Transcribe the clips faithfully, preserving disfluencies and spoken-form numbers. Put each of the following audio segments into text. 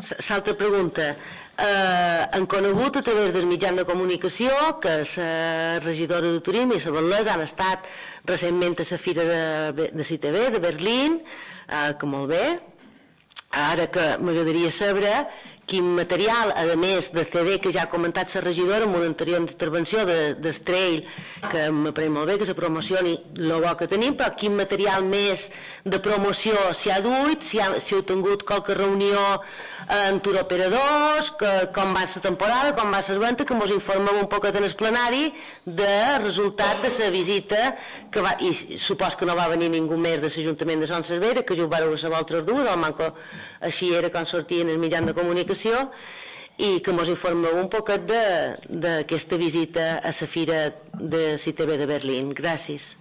L'altra pregunta. Han conegut a través del mitjà de comunicació que la regidora de turisme i la Bel·lès han estat recentment a la Fira de C I T B de Berlín, que molt bé. Ara que m'agradaria saber quin material, a més del C D que ja ha comentat la regidora en una anterior intervenció d'Estrell, que m'apareix molt bé que se promocioni el bo que tenim, però quin material més de promoció s'hi ha duit, si heu tingut qualque reunió amb turoperadors, com va la temporada, com va la venda, que ens informeu un poquet en el plenari del resultat de la visita, i supos que no va venir ningú més de l'Ajuntament de Son Servera, que jo ho vareu saber altres dues, el manco així era quan sortien els mitjans de comunicació, i que ens informeu un poquet d'aquesta visita a la Fira de C I T B de Berlín. Gràcies.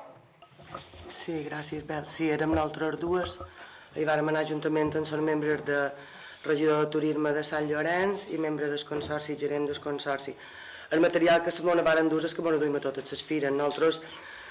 Sí, gràcies, Bel. Sí, érem nosaltres dues. Hi vàrem anar juntament amb els membres de regidor de turisme de Sant Llorenç i membre del consorci, gerent del consorci. El material que se m'ho varen dur és que m'ho duim a totes les fires. Nosaltres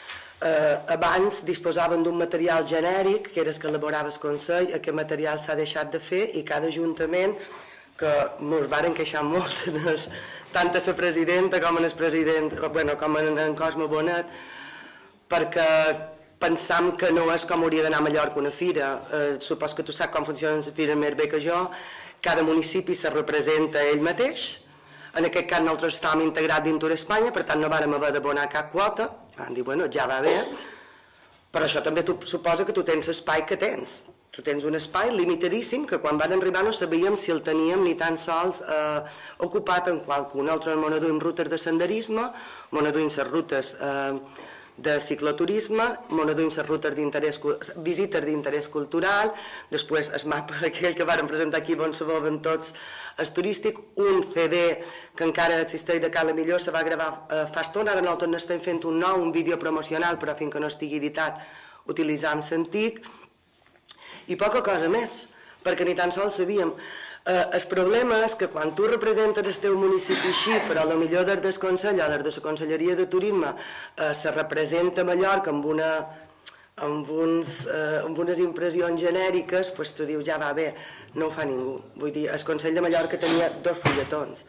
abans disposaven d'un material genèric, que era el que elaborava el Consell. Aquest material s'ha deixat de fer i cada ajuntament, que ens varen queixar molt, tant a la presidenta com el president, com en Cosme Bonet, perquè pensam que no és com hauria d'anar a Mallorca una fira. Supos que tu saps com funcionen les fires més bé que jo. Cada municipi se representa ell mateix. En aquest cas nosaltres estàvem integrats dins d'Espanya, per tant no vàrem haver d'abonar cap quota. Van dir, bueno, ja va bé, però això també suposa que tu tens l'espai que tens. Tu tens un espai limitadíssim que quan van arribar no sabíem si el teníem ni tan sols ocupat en qualcun. Nosaltres ens aduïm rutes de senderisme, ens aduïm les rutes de cicloturisme, ens aduïm les rutes d'interès, visites d'interès cultural, després el mapa aquell que vàrem presentar aquí, on se veuen tots, és turístic, un C D que encara existeix de Cala Millor, se va gravar fa estona, ara nosaltres n'estem fent un nou, un vídeo promocional, però fins que no estigui editat utilitzam l'antic, i poca cosa més, perquè ni tan sols sabíem. El problema és que quan tu representes el teu municipi així, però potser des del Consell o des de la Conselleria de Turisme se representa Mallorca amb una amb unes impressions genèriques, doncs tu dius, ja va bé, no ho fa ningú. Vull dir, el Consell de Mallorca tenia dos fulletons.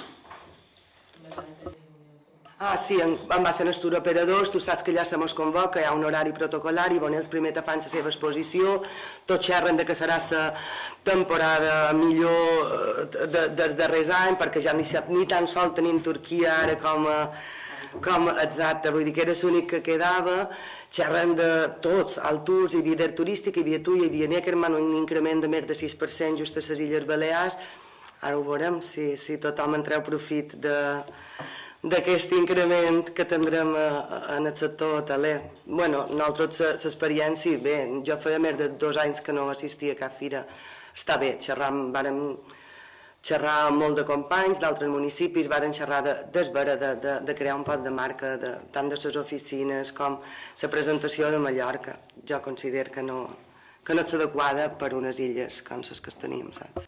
Ah, sí, en va ser els turoperadors, tu saps que ja se mos convoca, hi ha un horari protocolari, on ells primer te fan la seva exposició, tots xerren que serà la temporada millor dels darrers anys, perquè ja ni tan sol tenim Turquia ara com exacte, vull dir que era l'únic que quedava, xerren de tots, al Tours, hi havia d'Air Turístic, hi havia tu, hi havia Neckerman, un increment de més de sis per cent just a les Illes Balears, ara ho veurem si tothom en treu profit d'aquest increment que tindrem en el sector hoteler. Bé, nosaltres l'experiència, bé, jo feia més de dos anys que no assistia a cap fira, està bé, vàrem xerrar amb molt de companys d'altres municipis, vàrem xerrar d'esvera, de crear un pot de marca, tant de les oficines com la presentació de Mallorca. Jo considero que no és adequada per unes illes com les que tenim, saps?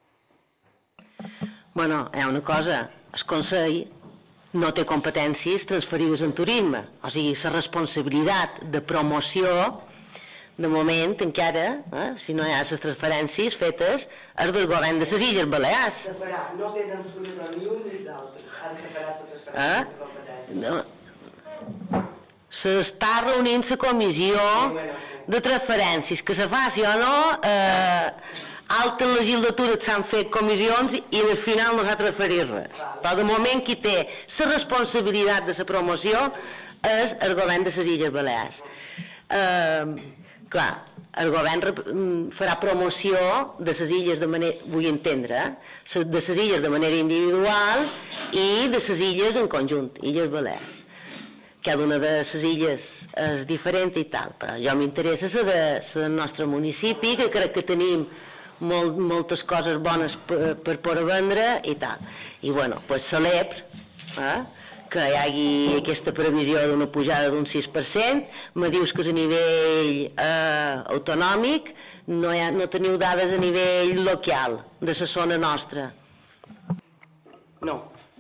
Bueno, hi ha una cosa, el Consell no té competències transferides en turisme, o sigui, la responsabilitat de promoció, de moment, encara, si no hi ha les transferències fetes, és del govern de les Illes Balears. Se farà, no tenen absolutament ni un ni els altres, ara se farà la transferència de competències. S'està reunint la comissió de transferències, que se faci o no, altres legislatures s'han fet comissions i al final no s'ha transferit res. Però de moment qui té la responsabilitat de la promoció és el govern de les Illes Balears. Clar, el govern farà promoció de les illes de manera, vull entendre, de les illes de manera individual i de les illes en conjunt, Illes Balears. Cada una de les illes és diferent i tal, però jo m'interessa la del nostre municipi, que crec que tenim moltes coses bones per poder vendre i tal. I bueno, doncs celebro que hi hagi aquesta previsió d'una pujada d'un sis per cent. Me dius que és a nivell autonòmic, no teniu dades a nivell local, de la zona nostra? No,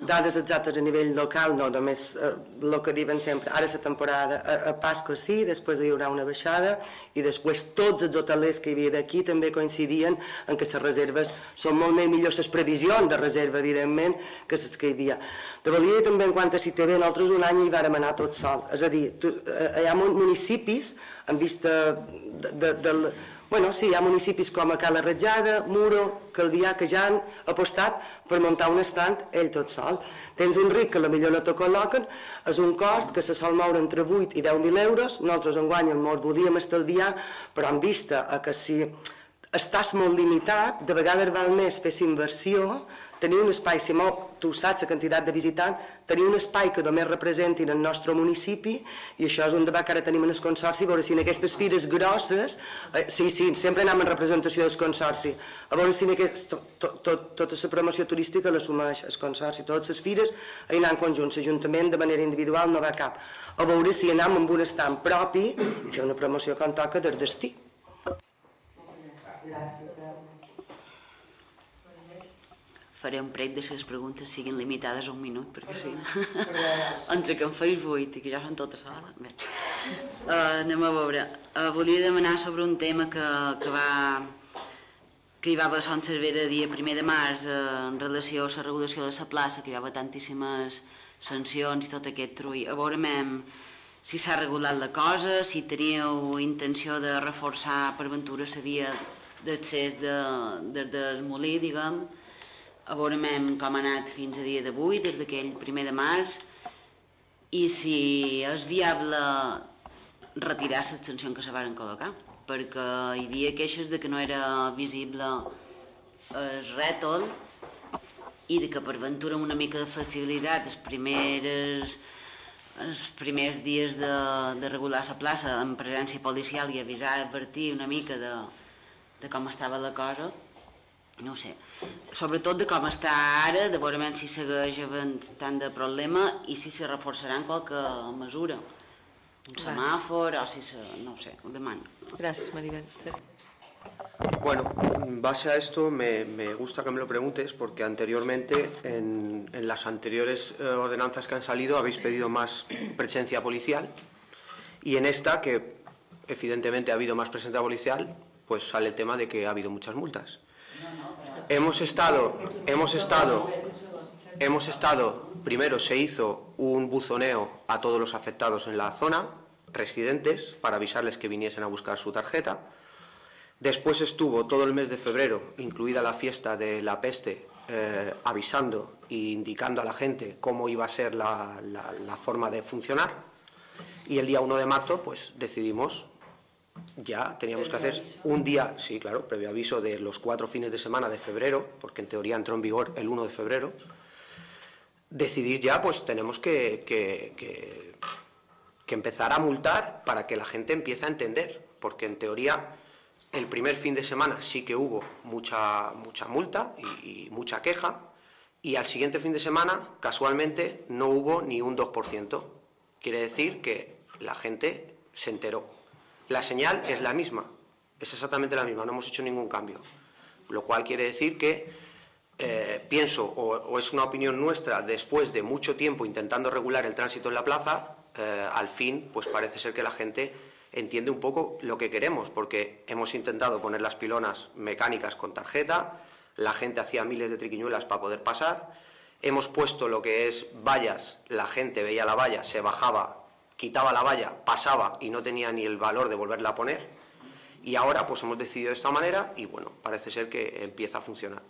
Dades exactes a nivell local, no, només el que diuen sempre, ara la temporada, a Pasqua sí, després hi haurà una baixada i després tots els hotelers que hi havia d'aquí també coincidien en que les reserves són molt més millors, les previsions de reserva, evidentment, que les que hi havia. De Valira també, en quant a si té bé, nosaltres un any hi vàrem anar tots sols, és a dir, hi ha municipis, en vista de... Bueno, sí, hi ha municipis com a Cala Ratjada, Muro, Calvià, que ja han apostat per muntar un estand ell tot sol. Tens un ric que potser no te col·loquen, és un cost que se sol moure entre vuit i deu mil euros, nosaltres enguany ens volíem estalviar, però en vista a que si estàs molt limitat, de vegades val més fer inversió, tenir un espai, si tu saps la quantitat de visitants, tenir un espai que només representin el nostre municipi, i això és un debat que ara tenim en el Consorci, a veure si en aquestes fires grosses, sí, sí, sempre anem en representació del Consorci, a veure si tota la promoció turística l'assumeix el Consorci, totes les fires hi anem conjunts, l'Ajuntament de manera individual no va cap, a veure si anem amb un estant propi i fer una promoció com toca del destí. Faré un parell de les preguntes siguin limitades a un minut, perquè si no... Entre que em feis vuit i que ja són totes soles. Bé, anem a veure. Volia demanar sobre un tema que va... que hi va haver a Son Cervera dia primer de març en relació a la regulació de la plaça, que hi va haver tantíssimes sancions i tot aquest trull. A veure si s'ha regulat la cosa, si teníeu intenció de reforçar per ventura la via d'accés des del molí, diguem, a veure com ha anat fins a dia d'avui, des d'aquell primer de març, i si és viable retirar les sancions que se van col·locar, perquè hi havia queixes de que no era visible el rètol i de que per ventura amb una mica de flexibilitat els primers els primers dies de regular la plaça amb presència policial i avisar, advertir una mica de com estava la cosa, no ho sé, sobretot de com està ara, de veure si segueix havent tant de problema i si se reforçarà en qualque mesura, un semàfor o si se... no ho sé, ho demano. Gràcies, Maribel. Bueno, en base a esto me, me gusta que me lo preguntes porque anteriormente, en, en las anteriores eh, ordenanzas que han salido, habéis pedido más presencia policial y en esta, que evidentemente ha habido más presencia policial, pues sale el tema de que ha habido muchas multas. Hemos estado, hemos estado, hemos estado, primero se hizo un buzoneo a todos los afectados en la zona, residentes, para avisarles que viniesen a buscar su tarjeta. Después estuvo todo el mes de febrero, incluida la fiesta de la peste, eh, avisando e indicando a la gente cómo iba a ser la, la, la forma de funcionar. Y el día uno de marzo, pues decidimos... Ya teníamos que hacer un día, sí, claro, previo aviso de los cuatro fines de semana de febrero, porque en teoría entró en vigor el uno de febrero, decidir ya, pues tenemos que, que, que, que empezar a multar para que la gente empiece a entender, porque en teoría el primer fin de semana sí que hubo mucha, mucha multa y, y mucha queja, y al siguiente fin de semana, casualmente, no hubo ni un dos por ciento. Quiere decir que la gente se enteró. La señal es la misma, es exactamente la misma, no hemos hecho ningún cambio. Lo cual quiere decir que eh, pienso, o, o es una opinión nuestra, después de mucho tiempo intentando regular el tránsito en la plaza, eh, al fin pues parece ser que la gente entiende un poco lo que queremos, porque hemos intentado poner las pilonas mecánicas con tarjeta, la gente hacía miles de triquiñuelas para poder pasar, hemos puesto lo que es vallas, la gente veía la valla, se bajaba, quitaba la valla, pasaba y no tenía ni el valor de volverla a poner, y ahora pues hemos decidido de esta manera y bueno, parece ser que empieza a funcionar.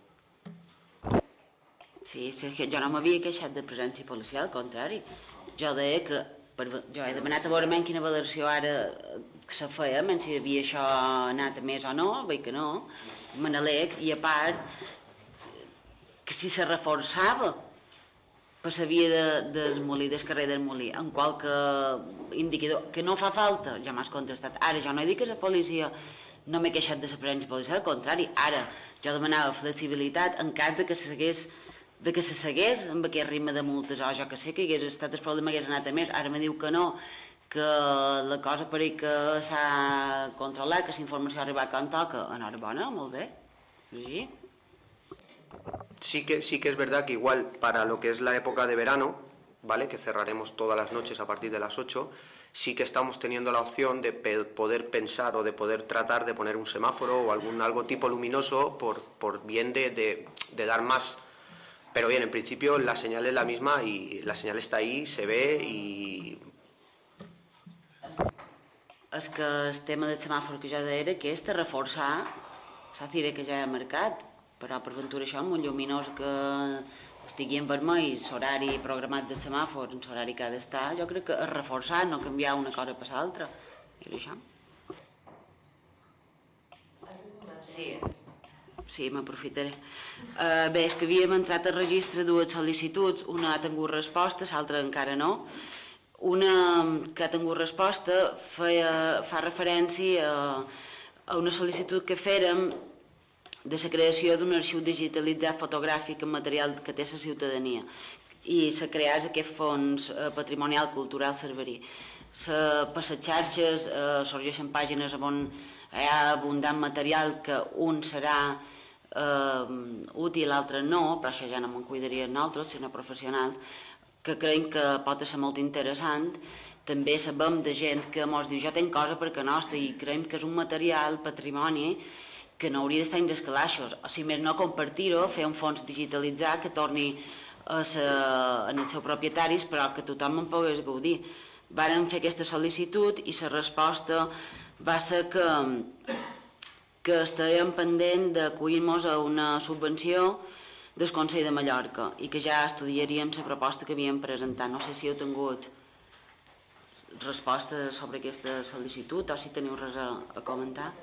Sí, Sergio, jo no m'havia queixat de presència policial, al contrari. Jo deia que, per, jo he demanat a veure quina valoració ara se feia, menys si havia això anat a més o no, veig que no, me n'aleg, i a part, que si se reforçava per la via de, del molí, del carrer del molí, en qualque indicador, que no fa falta, ja m'has contestat. Ara, jo no he dit que la policia no m'he queixat de la presència policial, al contrari, ara jo demanava flexibilitat en cas de que s'hagués de que se segués amb aquest ritme de multes o jo que sé que hagués estat el problema hagués anat a més. Ara me diu que no, que la cosa pareix que s'ha controlat, que la informació ha arribat quan toca. Enhorabona, molt bé. Sí. sí que, sí que es verdad que igual para lo que es la época de verano, ¿vale?, que cerraremos todas las noches a partir de las ocho, sí que estamos teniendo la opción de pe poder pensar o de poder tratar de poner un semáforo o algún algo tipo luminoso por, por bien de, de, de dar más. Pero bien, en principio la señal es la misma y la señal está ahí, se ve y... És que el tema del semàfor que jo deia era que és de reforçar, saps dir que ja he marcat, però per ventura això, amb un lluminós que estigui en vermell, l'horari programat del semàfor, en l'horari que ha d'estar, jo crec que és reforçar, no canviar una cosa per l'altra. I això? Sí. Sí, m'aprofitaré. Uh, bé, és que havíem entrat al registre dues sol·licituds, una ha tingut resposta, l'altra encara no. Una que ha tingut resposta feia, fa referència a, a una sol·licitud que fèrem de la creació d'un arxiu digitalitzat fotogràfic en material que té la ciutadania i se creés aquest fons patrimonial cultural cerverí. Per les xarxes eh, sorgeixen pàgines on hi ha abundant material que un serà eh, útil, l'altre no, però això ja no me'n cuidaria nosaltres, sinó professionals, que creiem que pot ser molt interessant. També sabem de gent que ens diu jo tenc cosa perquè nostra i creiem que és un material, patrimoni, que no hauria d'estar en els calaixos, o si més no compartir-ho, fer un fons digitalitzat que torni a ser, en els seus propietaris, però que tothom en pogués gaudir. Vàrem fer aquesta sol·licitud i la resposta va ser que, que estàvem pendent d'acollir-nos a una subvenció del Consell de Mallorca i que ja estudiaríem la proposta que havíem presentat. No sé si heu tingut resposta sobre aquesta sol·licitud o si teniu res a, a comentar.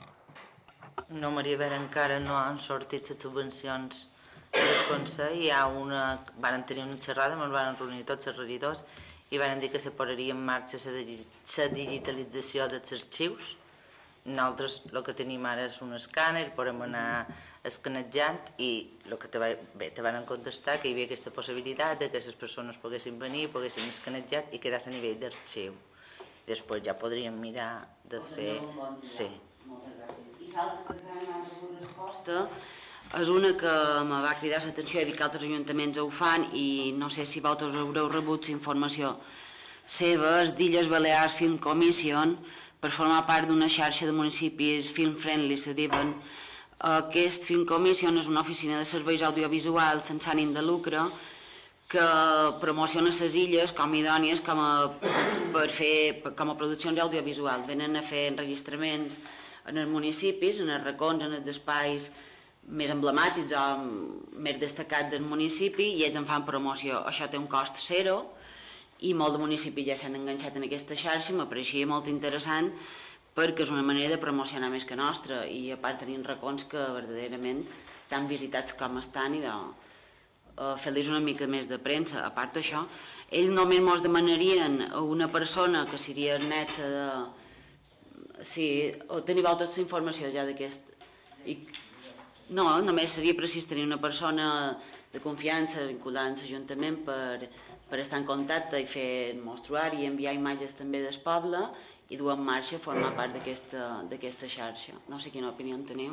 No, Maria Vera, encara no han sortit les subvencions del Consell. Hi ha una... Van tenir una xerrada, ens van reunir tots els regidors i van dir que se posaria en marxa la digitalització dels arxius. Nosaltres el que tenim ara és un escàner, podem anar escanejant i el que te, va, bé, te van contestar que hi havia aquesta possibilitat de que les persones poguessin venir, poguessin escanejar i quedar a nivell d'arxiu. Després ja podríem mirar de fer... Sí. Moltes gràcies. I l'altra que encara no han rebut resposta és una que me va cridar l'atenció i que altres ajuntaments ho fan i no sé si vosaltres haureu rebut la informació seva, és d'Illes Balears Film Commission, per formar part d'una xarxa de municipis film friendly, se diuen. Aquest Film Commission és una oficina de serveis audiovisuals sense ànim de lucre que promociona les illes com idònies com a, per fer, com a produccions audiovisuals. Venen a fer enregistraments en els municipis, en els racons, en els espais més emblemàtics o més destacats del municipi i ells en fan promoció. Això té un cost zero i molts de municipis ja s'han enganxat en aquesta xarxa i m'apareixia molt interessant perquè és una manera de promocionar més que nostra i a part tenim racons que verdaderament tan visitats com estan i de uh, fer-los una mica més de premsa. A part d'això, ells només ens demanarien a una persona que seria netza de... Sí, o teniu tota la informació ja d'aquest... I... No, només seria precís tenir una persona de confiança vinculada amb l'Ajuntament per, per estar en contacte i fer mostruari i enviar imatges també del poble i dur en marxa formar part d'aquesta xarxa. No sé quina opinió en teniu.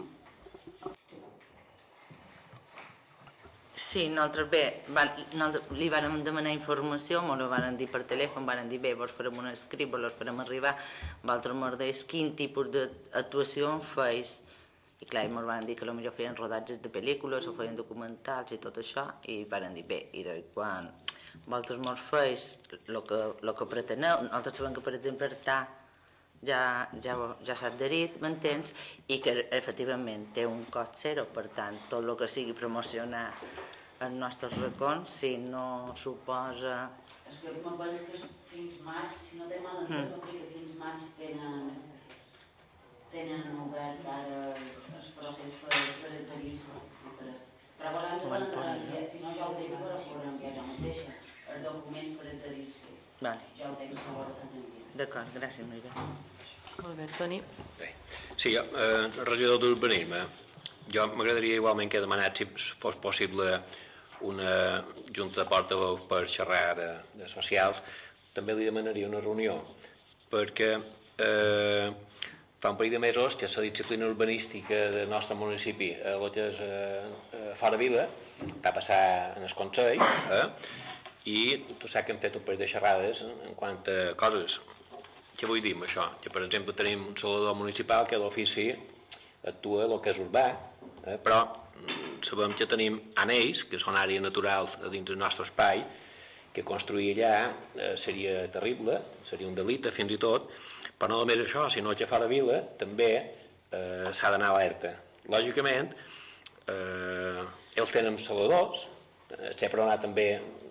Sí, nosaltres bé, van, nosaltres li vam demanar informació, ens ho van dir per telèfon, van dir bé, vos farem un escrit, vos farem arribar, vosaltres ens deies quin tipus d'actuació en feis. I clar, ens van dir que potser feien rodatges de pel·lícules o feien documentals i tot això, i van dir bé, i quan vosaltres ens feis el que, que preteneu, nosaltres sabem que per exemple Artà ja, ja, ja s'ha adherit, m'entens? I que efectivament té un cost zero, per tant, tot el que sigui promocionar els nostres racons, si no suposa... És que me'n penso que fins maig, si no té mal entès, no crec que fins maig tenen... tenen obert ara el procés per adherir-se. Però posant se van entrar, si no ja ho teniu per a fora enviar jo mateixa, els documents per adherir-se. Ja ho tens a veure tant enviar. D'acord, gràcies, Maria. Molt bé, Toni. Bé. Sí, jo, eh, regidor d'Urbanisme, jo m'agradaria igualment que he demanat si fos possible una junta de portaveus per xerrar de, de socials, també li demanaria una reunió, perquè eh, fa un parell de mesos que la disciplina urbanística del nostre municipi, el que és fora vila, va passar en el Consell, i tu saps que hem fet un parell de xerrades en quant a coses. Què vull dir amb això? Que, per exemple, tenim un salador municipal que d'ofici actua el que és urbà, però sabem que tenim anells, que són àrees naturals dins del nostre espai, que construir allà seria terrible, seria un delicte fins i tot, però no només això, sinó que fora vila també s'ha d'anar alerta. Lògicament, ells tenen saladors, s'ha perdonat també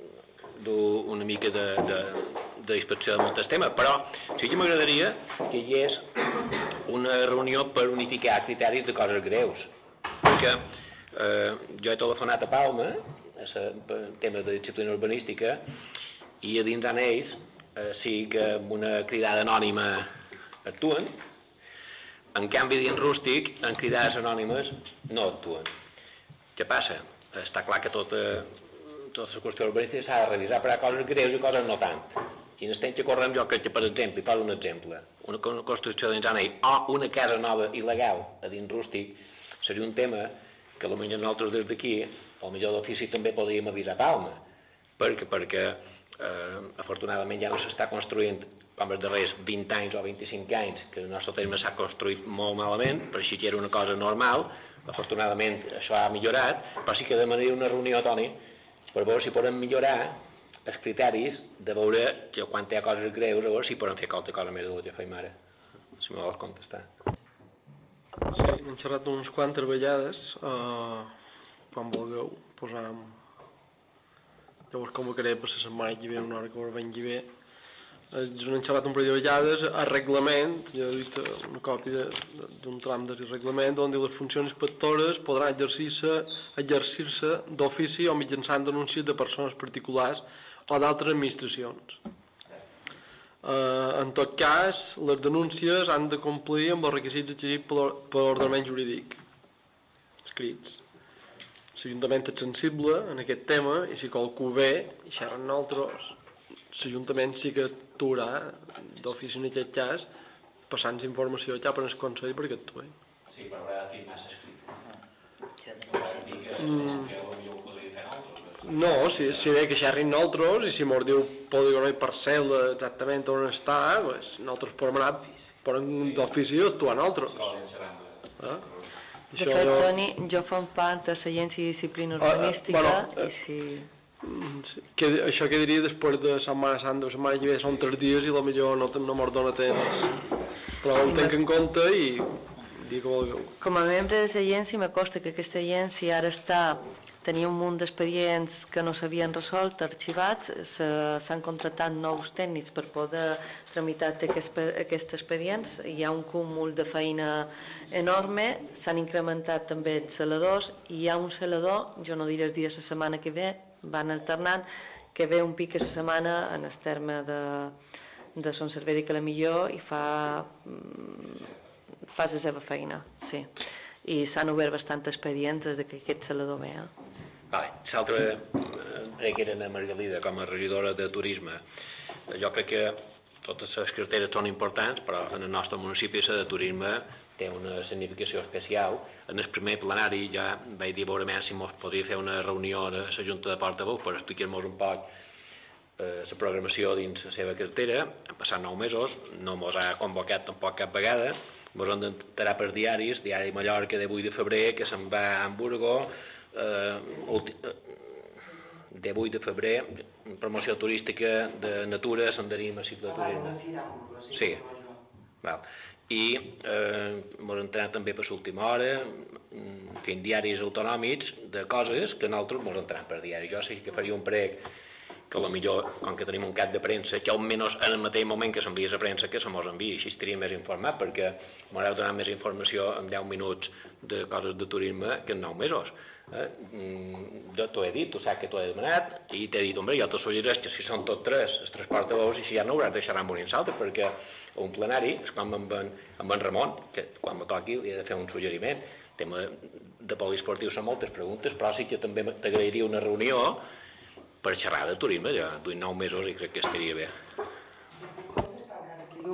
una mica d'inspecció de molts temes, però sí que m'agradaria que hi hagués una reunió per unificar criteris de coses greus, perquè jo he telefonat a Palma, en temes de disciplina urbanística, i a dins d'ells sí que amb una cridada anònima actuen, en canvi dins Rústic, en cridades anònimes no actuen. Què passa? Està clar que tota la qüestió urbanística s'ha de revisar, però hi ha coses greus i coses no tant. I en el temps que correm jo crec que, per exemple, i poso un exemple, una construcció dins d'anell o una casa nova il·legal a dins Rústic seria un tema que potser nosaltres des d'aquí, potser d'ofici també podríem avisar Palma, perquè afortunadament ja no s'està construint com els darrers vint anys o vint-i-cinc anys, que el nostre terme s'ha construït molt malament, però així que era una cosa normal, afortunadament això ha millorat, però sí que demanaria una reunió, Toni, per veure si podem millorar els criteris de veure que quan hi ha coses greus, a veure si podem fer qualque cosa més del que fem ara, si me vols contestar. Sí, hem xerrat unes quantes vegades, quan vulgueu posam... Llavors convocaré per la setmana que ve, una hora que vengui bé. Hem xerrat un parell de vegades, el reglament, ja he dit una còpia d'un tram del reglament, on diu les funcions inspectores podran exercir-se d'ofici o mitjançant denúncies de persones particulars o d'altres administracions. En tot cas, les denúncies han de complir amb els requisits exigits per l'ordenament jurídic escrits. L'Ajuntament és sensible en aquest tema i si qualcú ve i xerra amb nosaltres, l'Ajuntament sí que actuarà d'ofici en aquest cas passant informació cap en el Consell perquè actuï. Sí, però haurà de firmar l'escrit. No, si ve que xerrin nosaltres i si mos diu polígon i parcel·la exactament on està, nosaltres podem anar d'ofici a actuar nosaltres. De fet, Toni, jo fem part de l'Agència de Disciplina Urbanística i si... Això que diria després de Setmana Santa, la setmana que ve són tres dies i potser no mos dona temps, però ho tenc en compte i dic que vulgueu. Com a membre de l'agència me costa que aquesta agència ara està... Tenia un munt d'expedients que no s'havien resolt, arxivats, s'han contractat nous tècnics per poder tramitar aquests expedients, hi ha un cúmul de feina enorme, s'han incrementat també els celadors, i hi ha un celador, jo no diré els dies la setmana que ve, van alternant, que ve un pic a la setmana en el terme de Son Cervera i Calamillor i fa la seva feina, sí. I s'han obert bastant expedients des que aquest celador ve. L'altre prec era a Margalida com a regidora de turisme. Jo crec que totes les carreteres són importants, però en el nostre municipi la de turisme té una significació especial. En el primer plenari ja vaig dir veurement si ens podria fer una reunió de la Junta de Portaveus per explicar-nos un poc la programació dins la seva cartera. Han passat nou mesos, no ens ha convocat tampoc cap vegada. Ens hem d'enterar per diaris, Diari Mallorca de vuit de febrer, que se'n va a Hamburgo, de vuit de febrer, promoció turística de natura, senderisme, cicloturisme. Sí, i ens hem enterat també per l'última hora, fent diaris autonòmics de coses que nosaltres ens enteram per diari. Jo sí que faria un prec que potser, com que tenim un cap de premsa, que almenys en el mateix moment que s'envia la premsa que se mos envia, així estaria més informat, perquè m'haureu donat més informació en deu minuts de coses de turisme que en nou mesos. Jo t'ho he dit, tu saps que t'ho he demanat, i t'he dit, home, jo t'ho suggereix que si són tots tres, els tres portaveus, i si ja no hauràs de xerrar amb un i l'altre, perquè un plenari, és com amb en Ramon, que quan me toqui li he de fer un suggeriment. El tema de poliesportiu són moltes preguntes, però sí que també t'agrairia una reunió per xerrar de turisme, ja duim nou mesos i crec que estaria bé.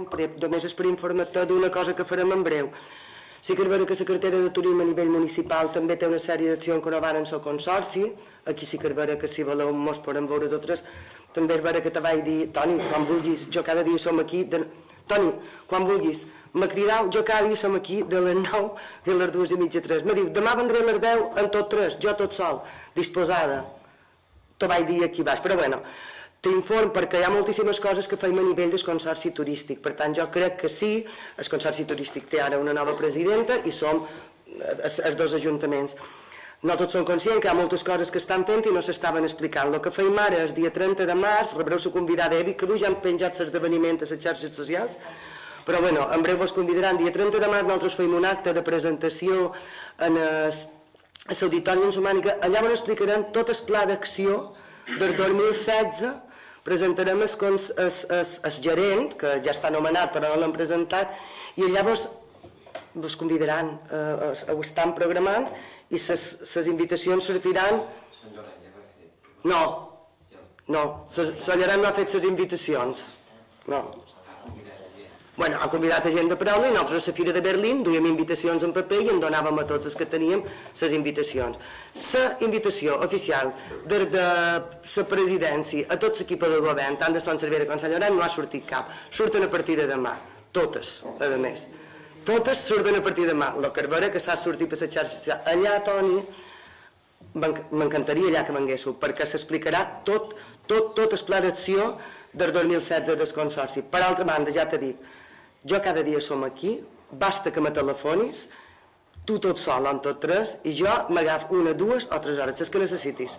un prep, només és per informar-te d'una cosa que farem en breu. Sí que és vera que la cartera de turisme a nivell municipal també té una sèrie d'accions que no van en el consorci, aquí sí que és vera que si voleu mos podem veure totes, també és vera que te vaig dir, Toni, quan vulguis, jo cada dia som aquí, de... Toni, quan vulguis, me cridau, jo cada dia som aquí de les nou i les dues i mitja tres. Me diu, demà vendré les deu en tot tres, jo tot sol, disposada. Te vaig dir aquí baix, però bueno, t'inform perquè hi ha moltíssimes coses que feim a nivell del consorci turístic, per tant jo crec que sí, el consorci turístic té ara una nova presidenta i som els dos ajuntaments. No tots són conscients que hi ha moltes coses que estan fent i no s'estaven explicant. El que feim ara, el dia trenta de març, rebreu la convidada Evi Cruz, ja han penjat l'esdeveniment a les xarxes socials, però bueno, en breu vos convidaran. Dia trenta de març nosaltres feim un acte de presentació en l'Auditori Ensomànica, allà on explicaran tot el pla d'acció del dos mil setze, presentarem el gerent, que ja està nomenat però no l'han presentat, i allà vos vos convidaran, ho estan programant i les invitacions sortiran... No, no, la Lloret no ha fet les invitacions, no. Bueno, ha convidat a gent de paraula i nosaltres a la Fira de Berlín duíem invitacions en paper i en donàvem a tots els que teníem les invitacions. La invitació oficial de la presidència a tot l'equip de govern, tant de Son Cervera com de Sant Lloret, no ha sortit cap. Surten a partir de demà, totes, a més. Totes surten a partir de demà. El que és vera que s'ha sortit per la xarxa social. Allà, Toni, m'encantaria allà que venguéssiu, perquè s'explicarà tot, tot, tot el pla d'acció del dos mil setze del Consorci. Per altra banda, ja t'he dit, jo cada dia som aquí, basta que me telefonis, tu tot sol en tot tres, i jo m'agafo una, dues o tres hores, les que necessitis.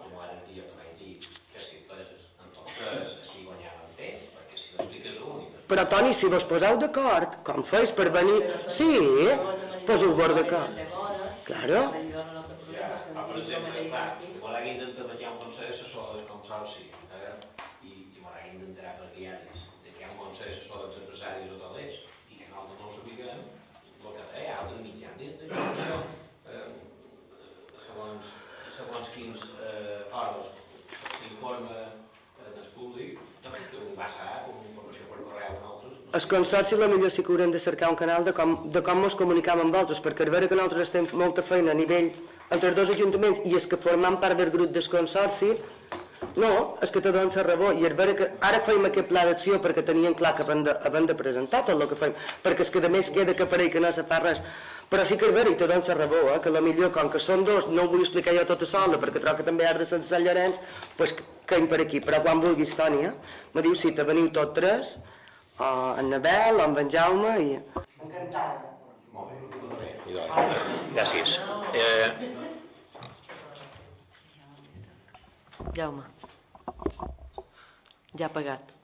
Però, Toni, si vos poseu d'acord, com feis per venir... Sí, poseu-vos d'acord. Claro. Per exemple, clar, igual haguem d'intentar un consell assessor del consorci i m'haguem d'intentar per diaris que hi ha un consell assessor dels empresaris hotelers i que nosaltres no ho sapiguem, el que hi ha altres mitjans d'informació segons quins fòrums s'informa en el públic, doncs que ho passa com informació per correu en altres. El consorci potser sí que haurem de cercar un canal de com, de com ens comunicam amb vosaltres, perquè és vera que nosaltres estem molta feina a nivell entre els dos ajuntaments i és que formant part del grup del consorci, no, és que te donen la raó, i és vera que ara feim aquest pla d'acció perquè tenien clar que havem de, havem de presentar tot el que feim, perquè és que a més queda que per ell que no se fa res, però sí que és vera i te donen la raó, eh, que potser com que són dos, no ho vull explicar jo tota sola, perquè trobo que també has de sense Sant Llorenç, doncs caim per aquí, però quan vulguis, Toni, eh, me diu si te veniu tots tres, o en Nabel, o en Jaume, i... Encantada. Molt bé, gràcies. Eh... Jaume. Ja ha pagat.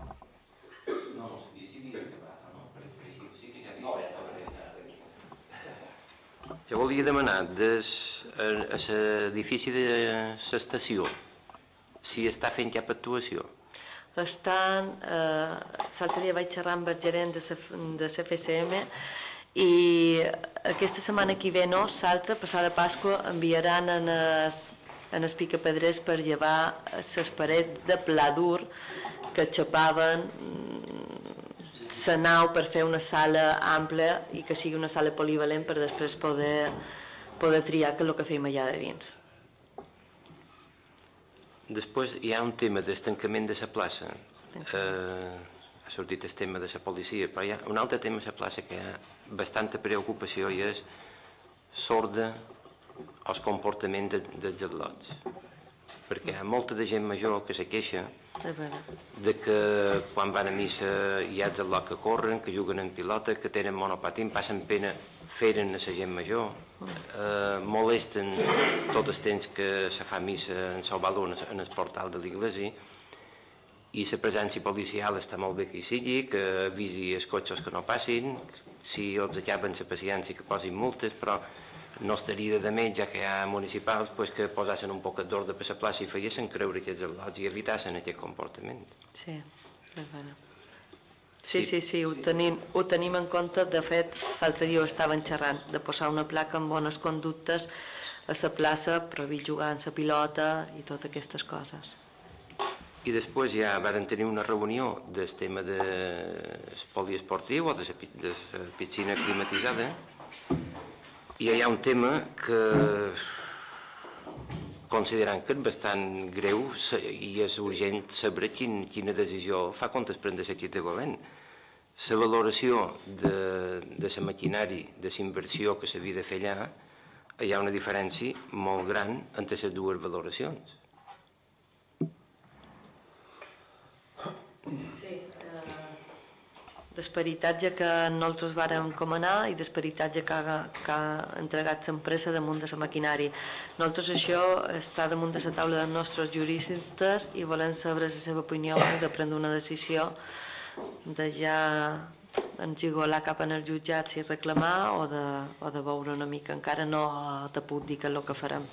Jo volia demanar a l'edifici de l'estació si està fent cap actuació. Estan... L'altre dia vaig xerrar amb el gerent de la F C M i aquesta setmana que ve no, l'altra, passada Pasqua, enviaran en en els picapedrers per llevar les parets de pla dur que xapaven la nau per fer una sala ampla i que sigui una sala polivalent per després poder, poder triar que és el que fem allà de dins. Després hi ha un tema d'estancament de la plaça. Eh, ha sortit el tema de la policia, però hi ha un altre tema a la plaça que hi ha bastanta preocupació i és sorda el comportament de, dels atlots. Perquè hi ha molta de gent major que se queixa de que quan van a missa hi ha els atlots que corren, que juguen en pilota, que tenen monopatín, passen pena feren a la gent major, eh, molesten tot el temps que se fa missa en Salvador en el portal de l'església i la presència policial està molt bé que hi sigui, que avisi els cotxes que no passin, si els acaben la paciència que posin multes, però no estaria de més, ja que hi ha municipals, que posassin un poc d'ordre per la plaça i feiessin creure aquests atlots i evitassin aquest comportament. Sí, és bona. Sí, sí, sí, ho tenim, ho tenim en compte. De fet, l'altre dia ho estaven xerrant, de posar una placa amb bones conductes a la plaça, prohibir jugar en la pilota i totes aquestes coses. I després ja varen tenir una reunió del tema del poliesportiu o de la piscina climatitzada, i hi ha un tema que, considerant que és bastant greu i és urgent saber quina decisió fa quan es pren l'equip de govern. La valoració de la maquinari, de la inversió que s'havia de fer allà, hi ha una diferència molt gran entre les dues valoracions. Sí, d'esperitatge que nosaltres vàrem comanar i d'esperitatge que ha entregat l'empresa damunt de la maquinari. Nosaltres això està damunt de la taula dels nostres juristes i volem saber la seva opinió de prendre una decisió de ja engigolar cap en els jutjats i reclamar o de veure una mica. Encara no te puc dir què és el que farem.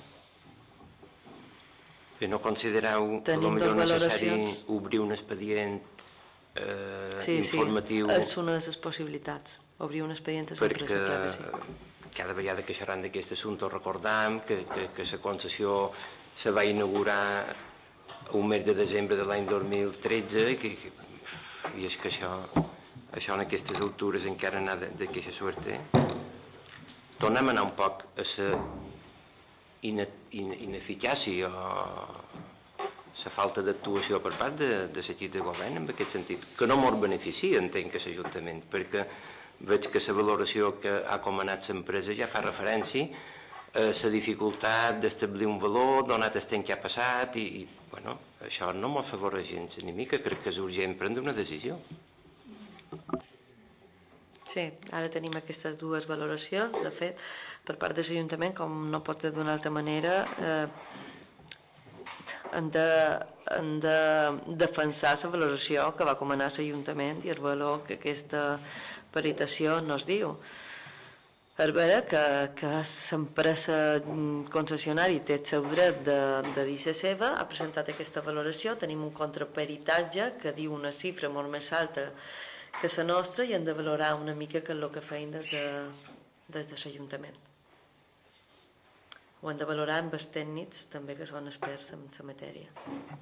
Que no considereu que potser necessari obrir un expedient informatiu? Sí, sí, és una de les possibilitats, obrir un expedient a l'empresa, clar que sí. Perquè cada vegada que xerram d'aquest assumpte recordam que la concessió se va inaugurar un mes de desembre de l'any dos mil tretze i és que això això en aquestes altures encara n'ha d'aquesta sort. Tornem a anar un poc a la ineficàcia o la falta d'actuació per part de l'equip de govern en aquest sentit, que no mos beneficia, entenc, que l'Ajuntament, perquè veig que la valoració que ha comanat l'empresa ja fa referència a la dificultat d'establir un valor, donat el temps que ha passat, i això no mos favoreix gens ni mica, crec que és urgent prendre una decisió. Sí, ara tenim aquestes dues valoracions, de fet, per part de l'Ajuntament, com no pot ser d'una altra manera, hem de defensar la valoració que va comanar l'Ajuntament i el valor que aquesta peritació no es diu. És vera que l'empresa concessionària té el seu dret de dir la seva, ha presentat aquesta valoració, tenim un contraperitatge que diu una xifra molt més alta que la nostra i hem de valorar una mica què és el que feien des de l'Ajuntament. Ho hem de valorar amb els tècnics també que són experts en la matèria.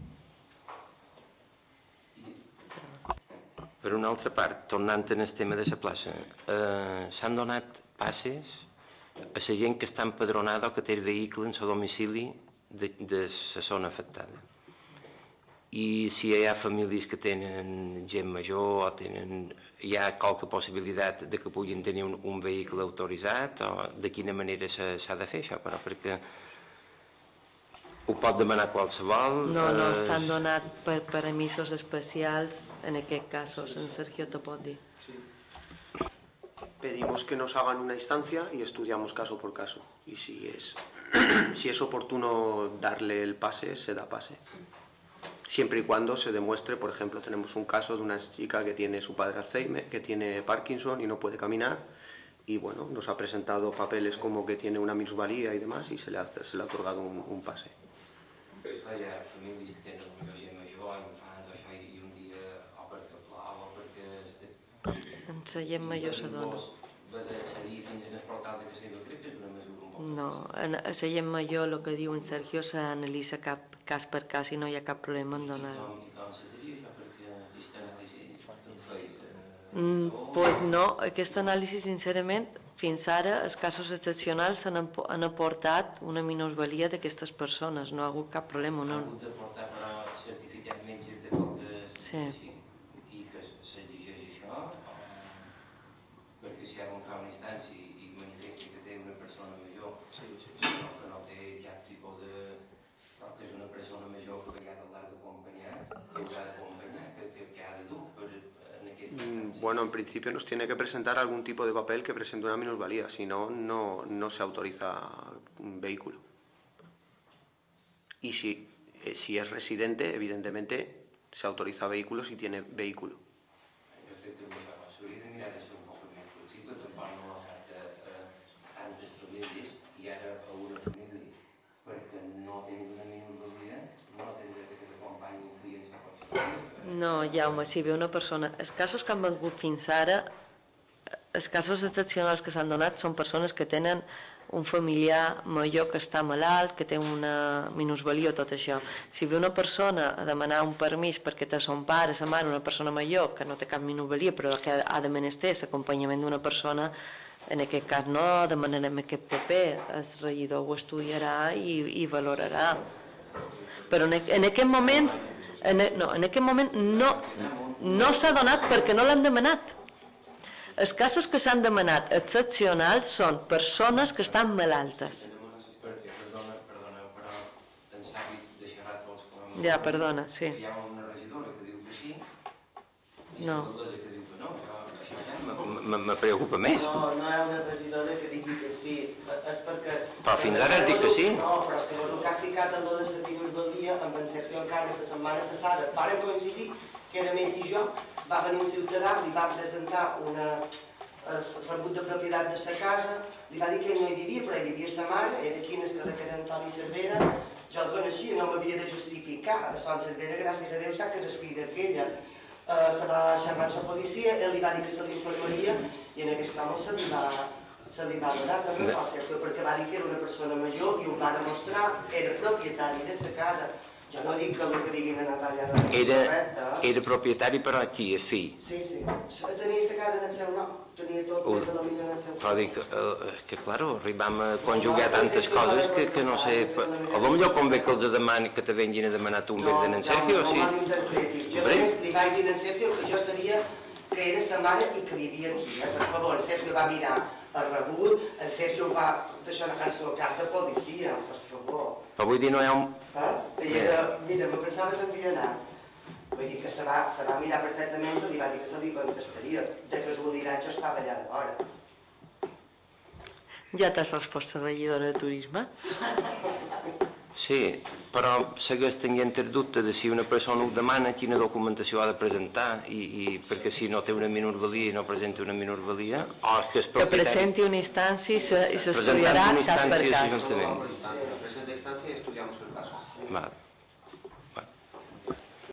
Per una altra part, tornant al tema de la plaça, s'han donat passes a la gent que està empadronada o que té el vehicle en el domicili de la zona afectada. I si hi ha famílies que tenen gent major o hi ha qualque possibilitat que puguin tenir un vehicle autoritzat o de quina manera s'ha de fer això, però perquè ho pot demanar qualsevol. No, no, s'han donat permisos especials en aquest cas, en Sergio te pot dir. Pedimos que nos hagan una instancia y estudiamos caso por caso. Y si es, si es oportuno darle el pase, se da pase. Siempre y cuando se demuestre, por ejemplo, tenemos un caso de una chica que tiene su padre Alzheimer, que tiene Parkinson y no puede caminar, y bueno, nos ha presentado papeles como que tiene una minusvalía y demás, y se le ha, se le ha otorgado un, un pase. Hi ha famílies que tenen una gent major, infants, això, i un dia o perquè plou o perquè... En la gent major s'adona. Seria fins en el portal de Castelló, crec que és una mesura un poc... No, a la gent major, el que diu en Sergio, s'analitza cas per cas i no hi ha cap problema en donar-ho. I com seria això? Perquè aquesta anàlisi... Doncs no, aquesta anàlisi, sincerament, fins ara, els casos excepcionals han aportat una minusvalia d'aquestes persones, no ha hagut cap problema. Ha hagut d'aportar, però, certificat menys de qualque... Sí. I que s'exigeix això, perquè si algú fa una instància i manifesta que té una persona major, que no té cap tipus de... que és una persona major que ha d'acompanyar, que haurà d'acompanyar, que ha de dur en aquesta instància. Bueno, en principio nos tiene que presentar algún tipo de papel que presente una minusvalía, si no, no se autoriza un vehículo. Y si, eh, si es residente, evidentemente se autoriza vehículo si tiene vehículo. Jo crec que això s'hauria de mirar de ser un poc més flexible, tampoc no afecta a tantes famílies i ara a una família, perquè no tens una minusvalia, no tens que t'acompanyi un fill en la pot. No, Jaume, si ve una persona... Els casos que han vengut fins ara, els casos excepcionals que s'han donat són persones que tenen un familiar major que està malalt, que té una minusvalia o tot això. Si ve una persona a demanar un permís perquè té son pare, sa mare, una persona major que no té cap minusvalia però que ha de menester l'acompanyament d'una persona, en aquest cas no demanarem aquest paper, el regidor ho estudiarà i, i valorarà. Però en, en aquest moment, en, no, en aquest moment no, no s'ha donat perquè no l'han demanat. Els casos que s'han demanat excepcionals són persones que estan malaltes. Ja, perdona, sí. Hi ha una regidora que diu que sí i no. l'alcaldessa que diu que no. Això me preocupa més. No, no hi ha una regidora que digui que sí. És perquè... Però fins ara has dit que sí. No, però és que vos ho que ha ficat en lo de Servidors del dia, amb en Sergio encara la setmana passada. Varen coincidir que era ell i jo, va venir un ciutadà, li va presentar una rebut de propietat de sa casa, li va dir que ell no hi vivia, però hi vivia sa mare, era aquí en el carrer que era Antoni Cervera, jo el coneixia, no m'havia de justificar, a Son Cervera, gràcies a Déu, sap que era el fill d'aquella. Se va xerrar amb la policia, ell li va dir que se l'informaria i en aquest home se li va se li va donar també al sector perquè va dir que era una persona major i ho va demostrar, era propietari de sa casa. Jo no dic que el que diguin a Natàlia no és correcte. Era propietari però aquí, el fill. Sí, sí. Tenia la casa en el seu nom, tenia tot des de la mina en el seu nom. Però dic que, claro, arribam a conjugar tantes coses que no sé... A lo millor convé que els demani que te vengin a demanar tu un bé d'en Sergio, o sí? No, no, no m'interpretis. Jo només li vaig dir en Sergio que jo sabia que era sa mare i que vivia aquí. Per favor, en Sergio va mirar el rebut, en Sergio va deixar una cançó al cap de policia, per favor. Però vull dir, no hi ha un... Mira, me pensava que s'havia anat. Vull dir que se va mirar perfectament, se li va dir que se li contestaria. De casualitat jo estava allà de vora. Ja t'has respost a la regidora de turisme? Sí, però segueix tenint el dubte de si una persona ho demana, quina documentació ha de presentar, i perquè si no té una minusvalia i no presenta una minusvalia, o que és propietari... Que presenti una instància i s'estudiarà cas per cas. Presentar una instància, Presenta instancia y estudiamos el caso. Vale.